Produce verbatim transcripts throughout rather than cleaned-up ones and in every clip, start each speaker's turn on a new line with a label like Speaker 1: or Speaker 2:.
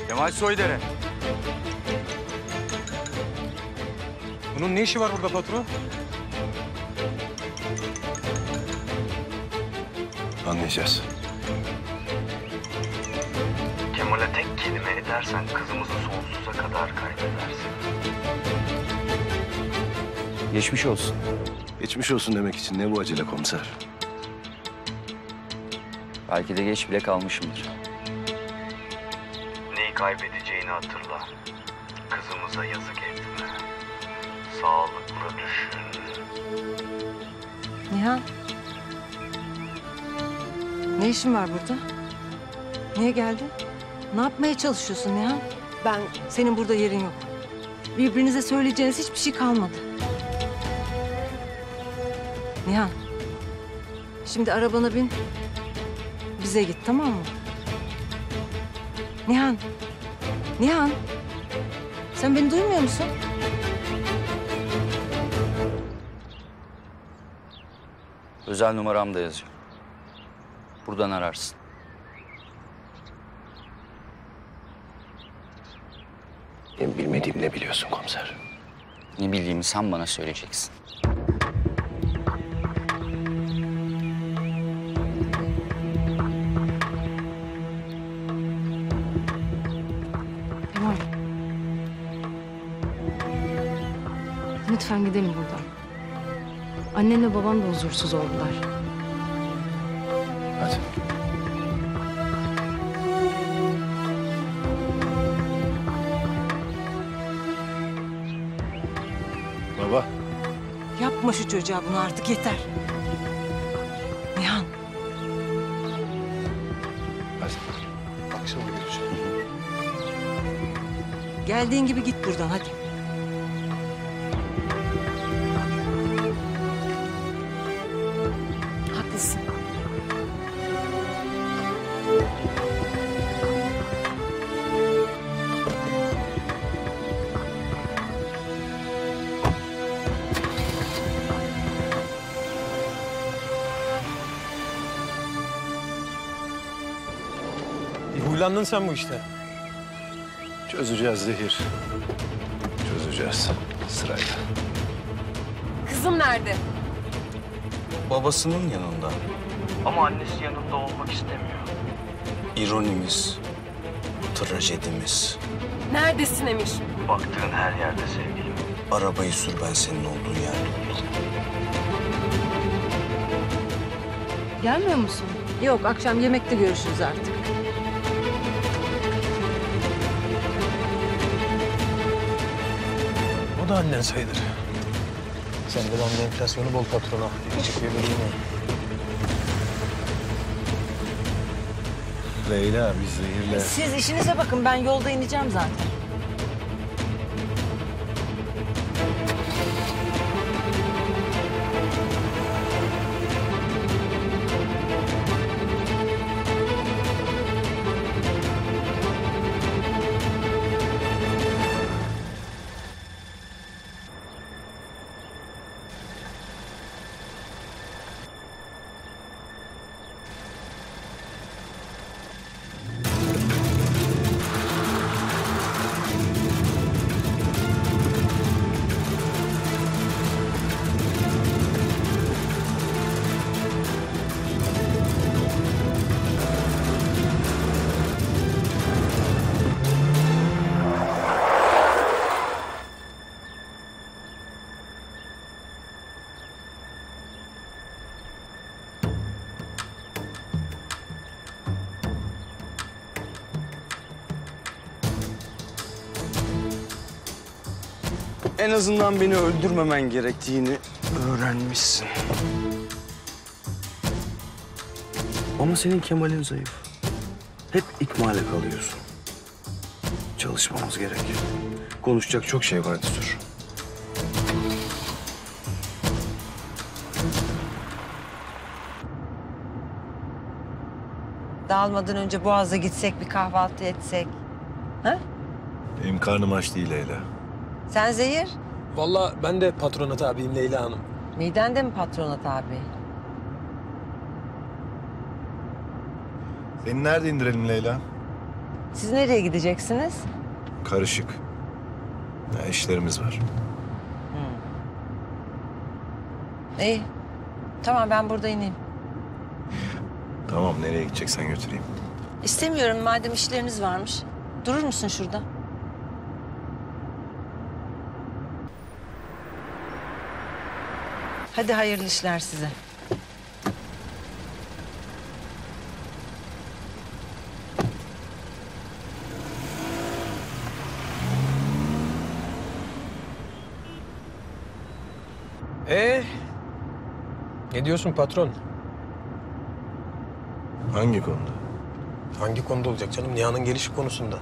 Speaker 1: Kemal Soydere.
Speaker 2: Bunun ne işi var burada patron?
Speaker 3: Anlayacağız.
Speaker 4: Kemal'e tek kelime edersen kızımızı sonsuza kadar kaybedersin.
Speaker 1: Geçmiş olsun.
Speaker 3: Geçmiş olsun demek için ne bu acele komiser?
Speaker 1: Belki de geç bile kalmışımdır.
Speaker 4: Neyi kaybedeceğini hatırla. Kızımıza yazık etme. Sağlıklı düşün.
Speaker 5: Nihan. Ne işin var burada? Niye geldin? Ne yapmaya çalışıyorsun Nihan? Ben... Senin burada yerin yok. Birbirinize söyleyeceğiniz hiçbir şey kalmadı. Nihan. Şimdi arabana bin. Bize git, tamam mı? Nihan. Nihan. Sen beni duymuyor musun?
Speaker 1: Özel numaram da yazıyor. Buradan ararsın.
Speaker 3: Benim bilmediğim ne biliyorsun komiser?
Speaker 1: Ne bildiğimi sen bana söyleyeceksin.
Speaker 5: Kemal. Lütfen gidelim buradan. Annenle babam da huzursuz oldular.
Speaker 3: Hadi. Baba.
Speaker 5: Yapma şu çocuğa bunu artık, yeter. Nihan.
Speaker 3: Hadi. Akşama görüşelim.
Speaker 5: Geldiğin gibi git buradan, hadi. Haklısın.
Speaker 2: Bir huylandın sen bu işte.
Speaker 3: Çözeceğiz Zehir. Çözeceğiz sırayla.
Speaker 6: Kızım nerede?
Speaker 1: Babasının yanında.
Speaker 4: Ama annesi yanında olmak istemiyor.
Speaker 1: İronimiz, trajedimiz.
Speaker 6: Neredesin Emir?
Speaker 4: Baktığın her yerde sevgilim.
Speaker 1: Arabayı sür, ben senin olduğun yerde oldum.
Speaker 5: Gelmiyor musun? Yok, akşam yemekte görüşürüz artık.
Speaker 2: O da annen sayılır. Sen de damla enflasyonu bol patrona. Küçük bir bölüm var.
Speaker 3: Leyla biz Zehir'le...
Speaker 5: Siz işinize bakın, ben yolda ineceğim zaten.
Speaker 1: En azından beni öldürmemen gerektiğini öğrenmişsin. Ama senin Kemal'in zayıf. Hep ikmale kalıyorsun. Çalışmamız gerek. Konuşacak çok şey var Destur.
Speaker 5: Dağılmadan önce Boğaz'a gitsek, bir kahvaltı etsek. Ha?
Speaker 3: Benim karnım aç değil Leyla.
Speaker 5: Sen Zehir,
Speaker 2: Vallahi ben de patronat abiyim Leyla Hanım.
Speaker 5: miden de mi patronat abi?
Speaker 3: Seni nerede indirelim Leyla?
Speaker 5: Siz nereye gideceksiniz?
Speaker 3: Karışık. Ya, işlerimiz var.
Speaker 5: İyi. Tamam ben burada ineyim.
Speaker 3: Tamam, nereye gideceksen götüreyim.
Speaker 5: İstemiyorum madem işleriniz varmış. Durur musun şurada? Hadi hayırlı işler size.
Speaker 2: Ee, ne diyorsun patron?
Speaker 3: Hangi konuda?
Speaker 2: Hangi konuda olacak canım? Nihan'ın gelişi konusunda.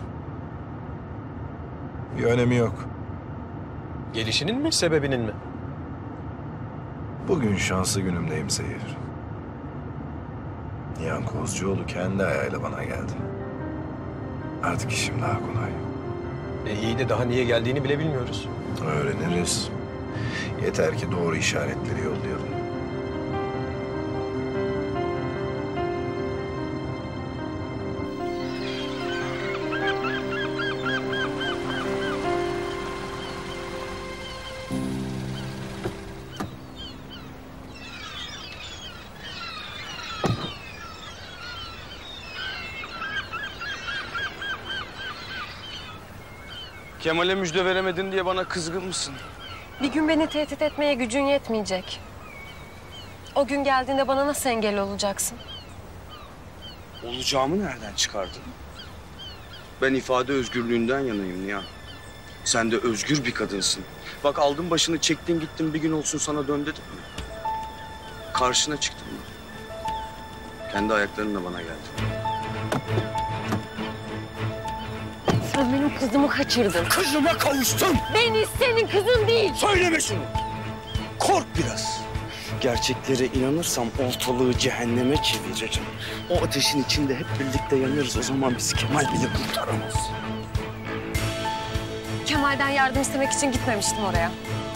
Speaker 3: Bir önemi yok.
Speaker 2: Gelişinin mi, sebebinin mi?
Speaker 3: Bugün şanslı günümdeyim Zehir. Nihan Kozcuoğlu kendi ayağıyla bana geldi. Artık işim daha kolay.
Speaker 2: E iyi de daha niye geldiğini bile bilmiyoruz.
Speaker 3: Öğreniriz. Yeter ki doğru işaretleri yollayalım.
Speaker 1: Kemal'e müjde veremedin diye bana kızgın mısın?
Speaker 6: Bir gün beni tehdit etmeye gücün yetmeyecek. O gün geldiğinde bana nasıl engel olacaksın?
Speaker 1: Olacağımı nereden çıkardın? Ben ifade özgürlüğünden yanayım Nihan. Sen de özgür bir kadınsın. Bak aldın başını çektin gittin bir gün olsun sana dön dedim mi? Karşına çıktım mı? Kendi ayaklarınla bana geldin.
Speaker 6: Sen benim kızımı kaçırdın.
Speaker 1: Kızıma kavuştun!
Speaker 6: Deniz senin kızın değil.
Speaker 1: Söyleme şunu! Kork biraz. Gerçeklere inanırsam ortalığı cehenneme çevireceğim. O ateşin içinde hep birlikte yanarız. O zaman bizi Kemal bile kurtaramaz.
Speaker 6: Kemal'den yardım istemek için gitmemiştim oraya.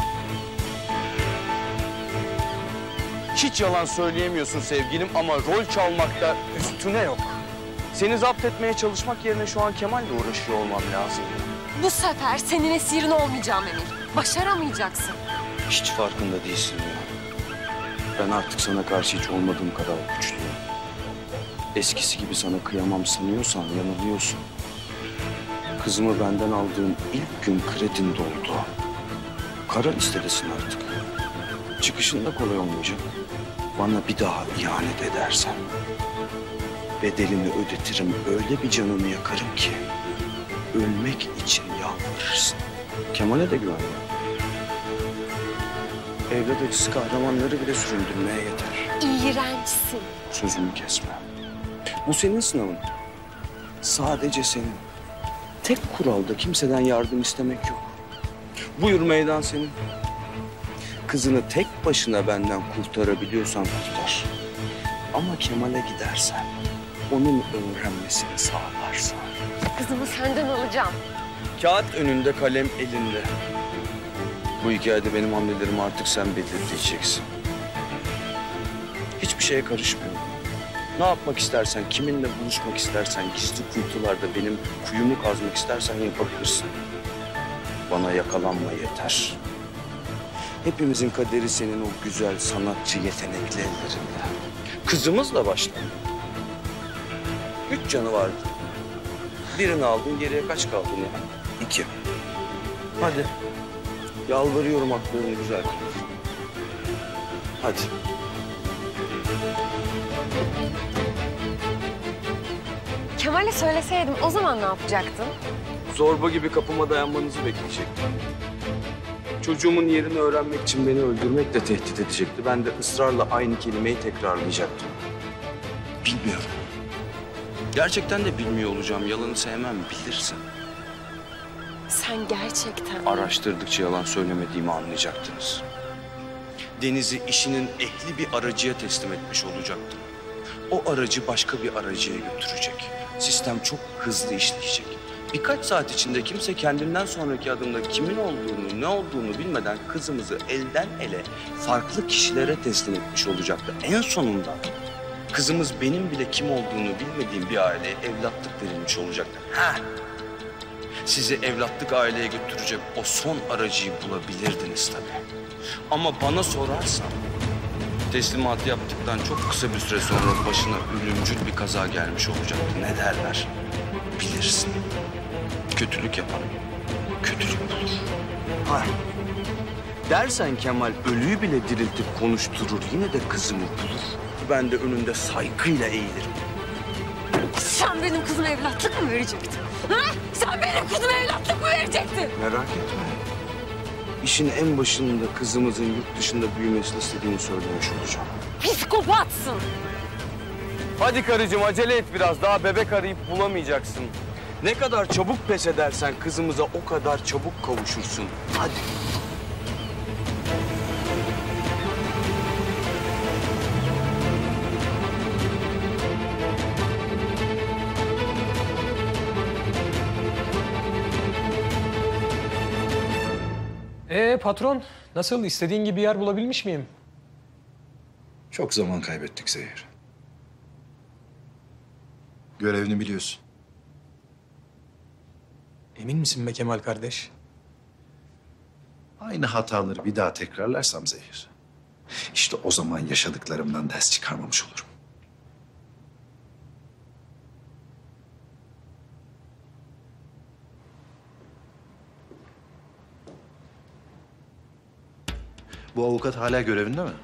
Speaker 1: Hiç yalan söyleyemiyorsun sevgilim ama rol çalmakta üstüne yok. Seni zapt etmeye çalışmak yerine şu an Kemal'le uğraşıyor olmam lazım.
Speaker 6: Bu sefer senin esirin olmayacağım Emir. Başaramayacaksın.
Speaker 1: Hiç farkında değilsin ya. Ben artık sana karşı hiç olmadığım kadar güçlüyüm. Eskisi gibi sana kıyamam sanıyorsan yanılıyorsun. Kızımı benden aldığın ilk gün kredin doldu. Kara listedesin artık. Çıkışın da kolay olmayacak. Bana bir daha ihanet edersen bedelini ödetirim, öyle bir canını yakarım ki ölmek için yalvarırsın. Kemal'e de güven. Evlat acısı kahramanları bile süründürmeye yeter.
Speaker 6: İğrençsin.
Speaker 1: Sözümü kesme. Bu senin sınavın. Sadece senin. Tek kuralda kimseden yardım istemek yok. Buyur meydan senin. Kızını tek başına benden kurtarabiliyorsan kurtar. Ama Kemal'e gidersen, onun öğrenmesini sağlarsan.
Speaker 6: Kızımı senden alacağım.
Speaker 1: Kağıt önünde, kalem elinde. Bu hikayede benim hamlelerimi artık sen belirleyeceksin. Hiçbir şeye karışmıyorum. Ne yapmak istersen, kiminle buluşmak istersen, gizli kuytularda benim kuyumu kazmak istersen yapabilirsin. Bana yakalanma yeter. Hepimizin kaderi senin o güzel sanatçı yetenekli ellerinde. Kızımızla başla. Üç canı vardı. Birini aldın, geriye kaç kaldın ya? İki. Hadi. Yalvarıyorum haklarını güzel kıl. Hadi.
Speaker 6: Kemal'e söyleseydim o zaman ne yapacaktın?
Speaker 1: Zorba gibi kapıma dayanmanızı bekleyecektim. Çocuğumun yerini öğrenmek için beni öldürmekle tehdit edecekti. Ben de ısrarla aynı kelimeyi tekrarlayacaktım. Bilmiyorum. Gerçekten de bilmiyor olacağım. Yalanı sevmem, bilirsin.
Speaker 6: Sen gerçekten...
Speaker 1: Araştırdıkça yalan söylemediğimi anlayacaktınız. Deniz'i işinin ehli bir aracıya teslim etmiş olacaktım. O aracı başka bir aracıya götürecek. Sistem çok hızlı işleyecek. Birkaç saat içinde kimse kendinden sonraki adımda kimin olduğunu, ne olduğunu bilmeden kızımızı elden ele farklı kişilere teslim etmiş olacaktı. En sonunda Kızımız benim bile kim olduğunu bilmediğim bir aileye evlatlık verilmiş olacaktır. Ha. Sizi evlatlık aileye götürecek o son aracıyı bulabilirdiniz tabii. Ama bana sorarsan teslimatı yaptıktan çok kısa bir süre sonra başına ölümcül bir kaza gelmiş olacaktı. Ne derler? Bilirsin. Kötülük yapan kötülük bulur. Ha. Dersen Kemal ölüyü bile diriltip konuşturur, yine de kızımı bulur. Ben de önünde saygıyla eğilirim.
Speaker 6: Sen benim kızıma evlatlık mı verecektin? Ha? Sen benim kızıma evlatlık mı verecektin?
Speaker 1: Merak etme. İşin en başında kızımızın yurt dışında büyümesini istediğini söylemiş olacağım.
Speaker 6: Psikopatsın.
Speaker 1: Hadi karıcığım acele et biraz. Daha bebek arayıp bulamayacaksın. Ne kadar çabuk pes edersen kızımıza o kadar çabuk kavuşursun. Hadi.
Speaker 2: Ee patron, nasıl? İstediğin gibi yer bulabilmiş miyim?
Speaker 3: Çok zaman kaybettik Zehir. Görevini biliyorsun.
Speaker 2: Emin misin be Kemal kardeş?
Speaker 3: Aynı hataları bir daha tekrarlarsam Zehir, İşte o zaman yaşadıklarımdan ders çıkarmamış olurum. Bu avukat hala görevinde mi?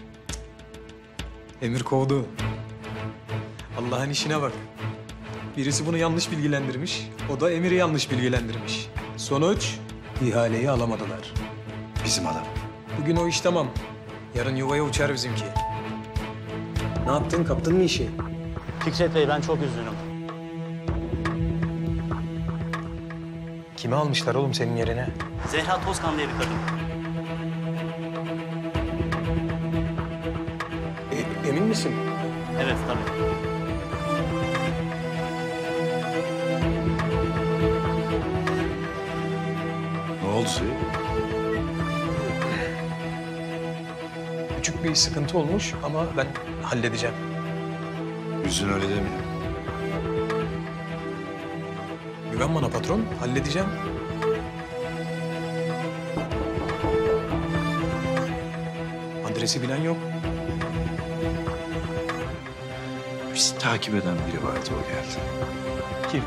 Speaker 2: Emir kovdu. Allah'ın işine bak. Birisi bunu yanlış bilgilendirmiş, o da Emir'i yanlış bilgilendirmiş. Sonuç, ihaleyi alamadılar.
Speaker 3: Bizim adam.
Speaker 2: Bugün o iş tamam. Yarın yuvaya uçar bizimki. Ne yaptın? Kaptın mı işi?
Speaker 7: Fikret Bey ben çok üzgünüm.
Speaker 2: Kimi almışlar oğlum senin yerine?
Speaker 7: Zehra Tozkan diye bir kadın.
Speaker 2: E, emin misin?
Speaker 7: Evet tabii.
Speaker 3: Ne oldu Zehir?
Speaker 2: Küçük bir sıkıntı olmuş ama ben halledeceğim.
Speaker 3: Yüzün öyle demiyor.
Speaker 2: Güven bana patron, halledeceğim. Adresi bilen yok.
Speaker 3: Bizi takip eden biri vardı, o geldi.
Speaker 2: Kim?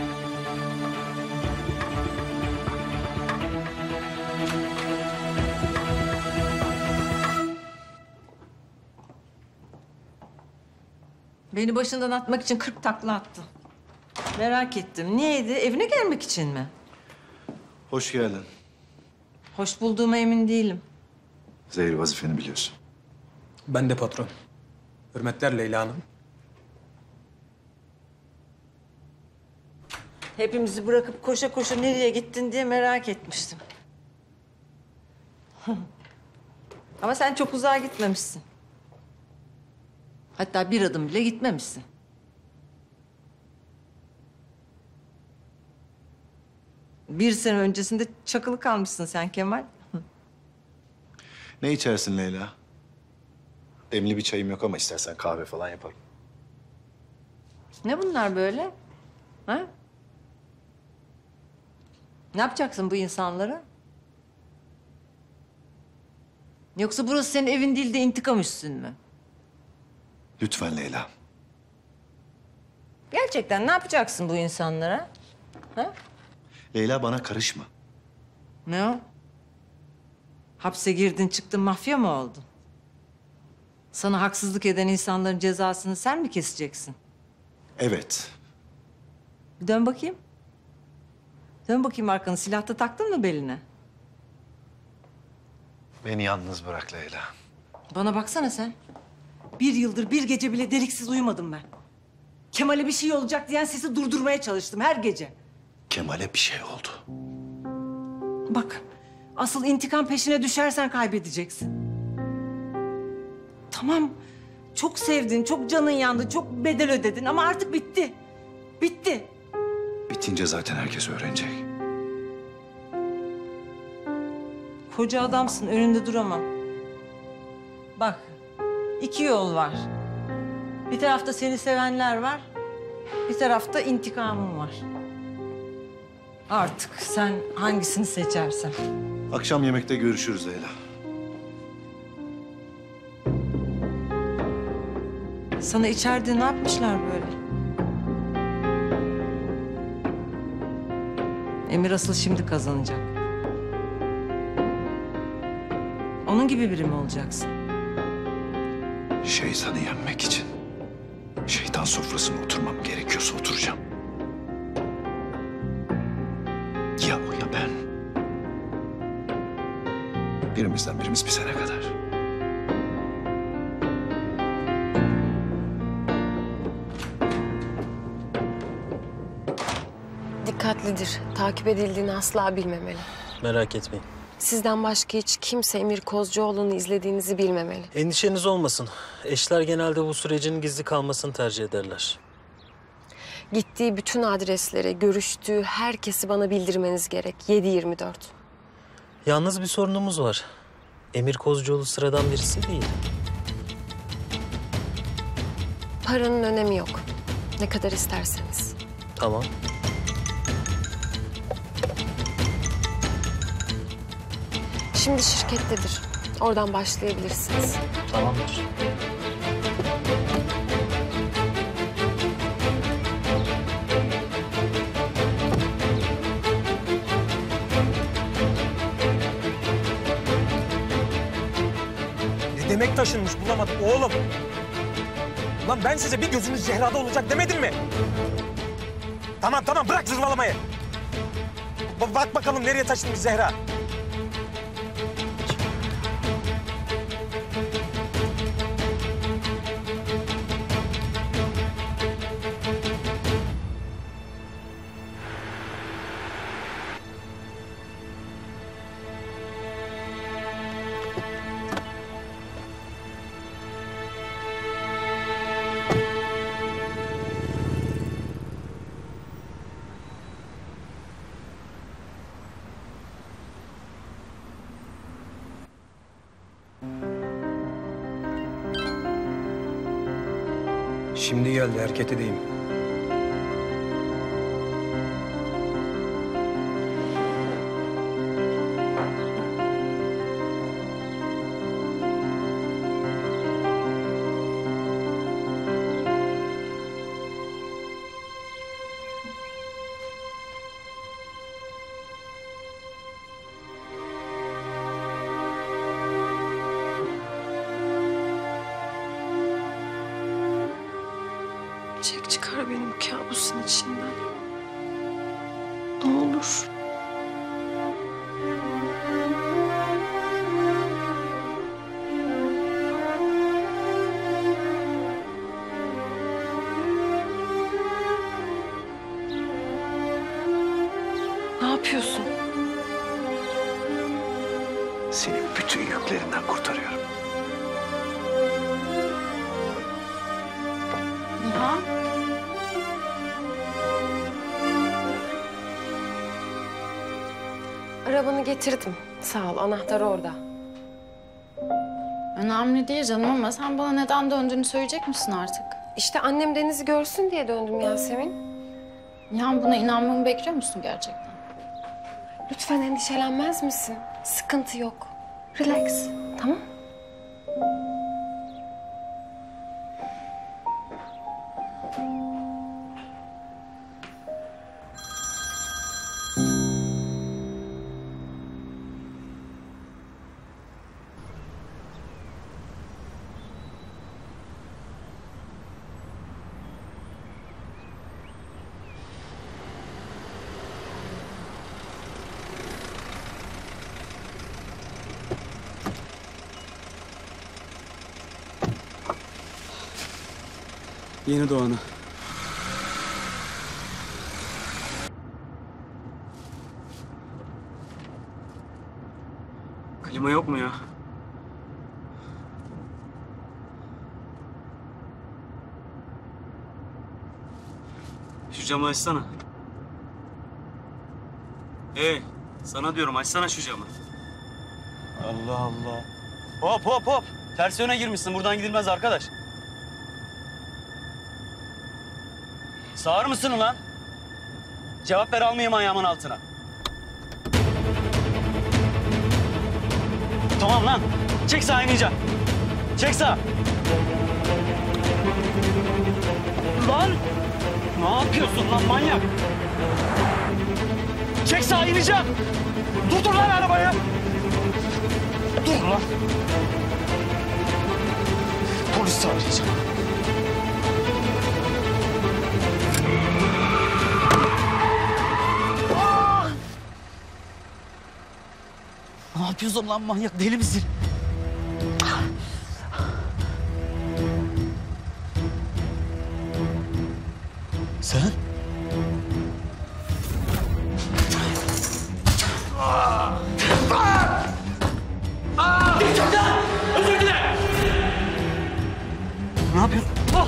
Speaker 5: Beni başından atmak için kırk takla attı. Merak ettim. Niyeydi? Evine gelmek için mi?
Speaker 3: Hoş geldin.
Speaker 5: Hoş bulduğuma emin değilim.
Speaker 3: Zehir, vazifeni biliyorsun.
Speaker 2: Ben de patron. Hürmetler Leyla Hanım.
Speaker 5: Hepimizi bırakıp koşa koşa nereye gittin diye merak etmiştim. Ama sen çok uzağa gitmemişsin. Hatta bir adım bile gitmemişsin. Bir sene öncesinde çakılı kalmışsın sen Kemal.
Speaker 3: Ne içersin Leyla? Demli bir çayım yok ama istersen kahve falan yaparım.
Speaker 5: Ne bunlar böyle? Ha? Ne yapacaksın bu insanlara? Yoksa burası senin evin değil de intikam üstün mü?
Speaker 3: Lütfen Leyla.
Speaker 5: Gerçekten ne yapacaksın bu insanlara? Ha?
Speaker 3: Leyla, bana karışma.
Speaker 5: Ne o? Hapse girdin çıktın mafya mı oldun? Sana haksızlık eden insanların cezasını sen mi keseceksin?
Speaker 3: Evet.
Speaker 5: Bir dön bakayım. Dön bakayım arkanı. Silahta taktın mı beline?
Speaker 3: Beni yalnız bırak Leyla.
Speaker 5: Bana baksana sen. Bir yıldır bir gece bile deliksiz uyumadım ben. Kemal'e bir şey olacak diyen sesi durdurmaya çalıştım her gece.
Speaker 3: Kemal'e bir şey oldu.
Speaker 5: Bak, asıl intikam peşine düşersen kaybedeceksin. Tamam, çok sevdin, çok canın yandı, çok bedel ödedin ama artık bitti. Bitti.
Speaker 3: Bitince zaten herkes öğrenecek.
Speaker 5: Koca adamsın, önünde duramam. Bak, iki yol var. Bir tarafta seni sevenler var, bir tarafta intikamım var. Artık sen hangisini seçersen.
Speaker 8: Akşam yemekte görüşürüz Leyla.
Speaker 5: Sana içeride ne yapmışlar böyle? Emir asıl şimdi kazanacak. Onun gibi biri mi olacaksın?
Speaker 3: Şeytanı yenmek için şeytan sofrasına oturmam gerekiyorsa oturacağım. Ya o ya ben. Birimizden birimiz bir sene kadar.
Speaker 6: Dikkatlidir. Takip edildiğini asla bilmemeli.
Speaker 9: Merak etmeyin.
Speaker 6: Sizden başka hiç kimse Emir Kozcuoğlu'nu izlediğinizi bilmemeli.
Speaker 9: Endişeniz olmasın. Eşler genelde bu sürecin gizli kalmasını tercih ederler.
Speaker 6: Gittiği bütün adresleri, görüştüğü herkesi bana bildirmeniz gerek. yedi yirmi dört.
Speaker 9: Yalnız bir sorunumuz var. Emir Kozcuoğlu sıradan birisi değil.
Speaker 6: Paranın önemi yok. Ne kadar isterseniz.
Speaker 9: Tamam.
Speaker 6: Şimdi şirkettedir. Oradan başlayabilirsiniz.
Speaker 9: Tamamdır.
Speaker 2: Ne demek taşınmış bulamadık oğlum? Lan ben size bir gözünüz Zehra'da olacak demedim mi? Tamam tamam bırak zırvalamayı. Ba- bak bakalım nereye taşınmış Zehra. Şimdi geldi, hareket edeyim.
Speaker 6: Çek çıkar beni bu kabusun içinden. Ne olur. Ne yapıyorsun?
Speaker 3: Seni bütün yüklerinden kurtarıyorum.
Speaker 10: Nihan?
Speaker 6: Arabanı getirdim. Sağ ol, anahtar orada.
Speaker 10: Önemli değil canım ama sen bana neden döndüğünü söyleyecek misin artık?
Speaker 6: İşte annem Deniz'i görsün diye döndüm Yasemin.
Speaker 10: Nihan buna inanmamı bekliyor musun gerçekten?
Speaker 6: Lütfen endişelenmez misin? Sıkıntı yok. Relax, tamam?
Speaker 1: Yeni doğanı. Klima yok mu ya? Şu camı açsana. Hey, sana diyorum açsana şu camı. Allah Allah. Hop hop hop. Ters yöne girmişsin. Buradan gidilmez arkadaş.
Speaker 7: Sağır mısın ulan? Cevap ver, almayayım ayağımın altına. Tamam lan. Çek sağa ineceğim. Çek sağa. Lan! Ne yapıyorsun lan manyak? Çek sağa ineceğim. Durdur lan arabayı. Dur lan. Polisi arayacağım. Ne yapıyorsun lan manyak? Deli misin? Sen? Geçirden! Özür dilerim! Ne yapıyorsun? Ah!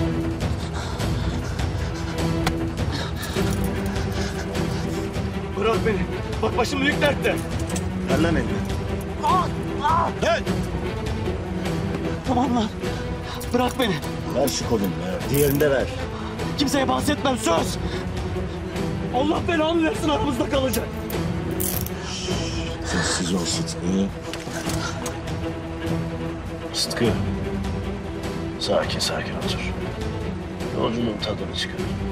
Speaker 7: Bırak beni. Bak başım büyük dertte.
Speaker 8: Ver lan elini.
Speaker 7: Ah! Ah!
Speaker 8: Gel.
Speaker 7: Tamam lan. Bırak beni.
Speaker 8: Ver şu kolunu ver. Diğerini de ver.
Speaker 7: Kimseye bahsetmem, söz. Allah belanı versin, aramızda kalacak.
Speaker 8: Sessiz ol Sıtkı. Sıtkı. Sakin sakin otur. Yolculuğun tadını çıkar.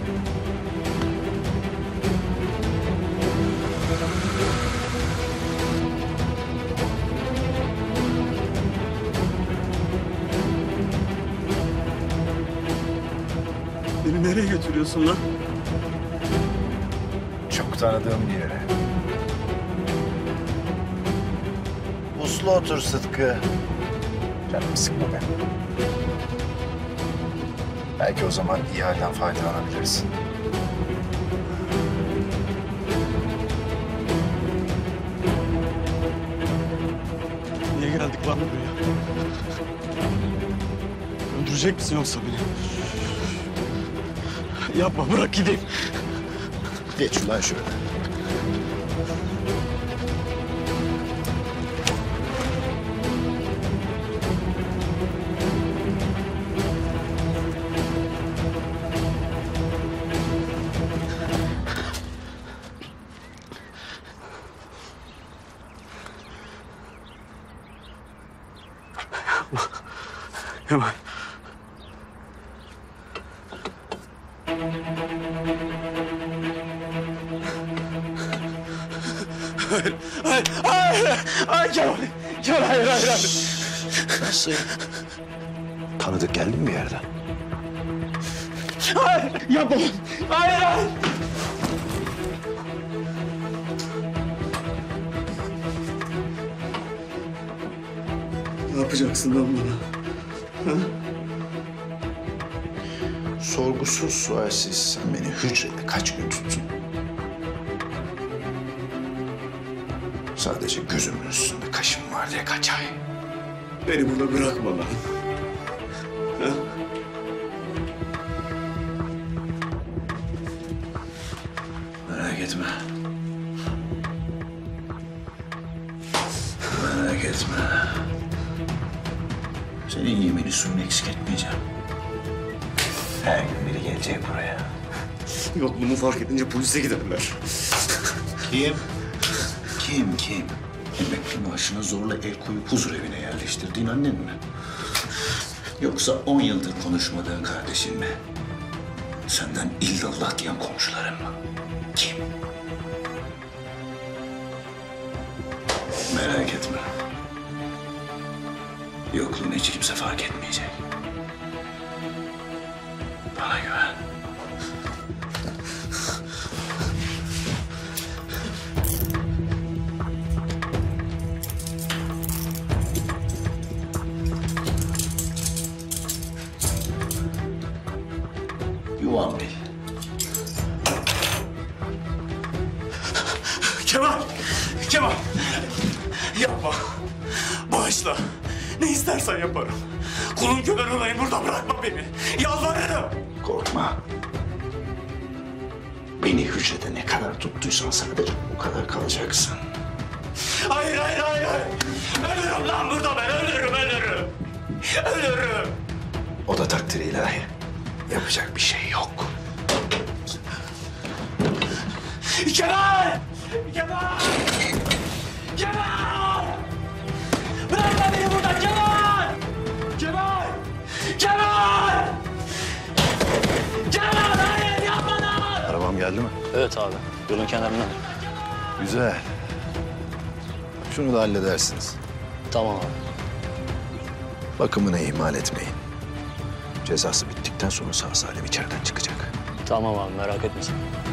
Speaker 7: Beni nereye götürüyorsun lan?
Speaker 3: Çok tanıdığım bir yere. Uslu otur Sıtkı. Canımı sıkma be. Belki o zaman iyi halden faydalanabilirsin.
Speaker 7: Niye geldik lan buraya? Öldürecek misin yoksa beni? Yapma, bırak gideyim.
Speaker 3: Geç ulan şöyle.
Speaker 7: Hemen. Hayır, hayır, hayır, hayır Kemal, Kemal, hayır, hayır, hayır.
Speaker 3: Nasıl? Tanıdık geldin mi bir yerden?
Speaker 7: Hayır, yapma, hayır, hayır. Ne yapacaksın lan bana? Ha?
Speaker 3: Sorgusuz sualsiz sen beni hücrede kaç gün tuttun? Sadece gözümün üstünde kaşım var diye kaç ay?
Speaker 7: Beni burada bırakma lan. Ha?
Speaker 3: Merak etme. Merak etme. Senin yemini suyunu eksik etmeyeceğim. Her gün biri gelecek buraya.
Speaker 7: Yokluğumu fark edince polise giderler.
Speaker 3: Kim? Kim, kim? Emekli maaşına zorla el koyup huzur evine yerleştirdiğin annen mi? Yoksa on yıldır konuşmadığın kardeşin mi? Senden illallah diyen komşuların mı? Kim? Merak etme. Yokluğunu hiç kimse fark etmeyecek. Bana güven. Yuvan bil.
Speaker 7: Kemal! Kemal! Yapma. Bağışla. Ne istersen yaparım. Kulun kölen olayım, burada bırakma beni. Yalvarırım.
Speaker 3: Korkma. Beni hücrede ne kadar tuttuysan sadece o kadar kalacaksın.
Speaker 7: Hayır, hayır, hayır, hayır. Ölürüm lan burada ben, ölürüm, ölürüm. Ölürüm.
Speaker 3: O da takdir ilahi. Yapacak bir şey yok.
Speaker 7: Kemal! Kemal! Kemal! Bırakma beni buradan Kemal! Kemal! Kemal! Kemal hayır yapma lan!
Speaker 3: Arabam geldi mi?
Speaker 8: Evet abi. Yolun kenarından.
Speaker 3: Güzel. Şunu da halledersiniz.
Speaker 8: Tamam abi.
Speaker 3: Bakımını ihmal etmeyin. Cezası bittikten sonra sağ salim içeriden çıkacak.
Speaker 8: Tamam abi merak etme sen.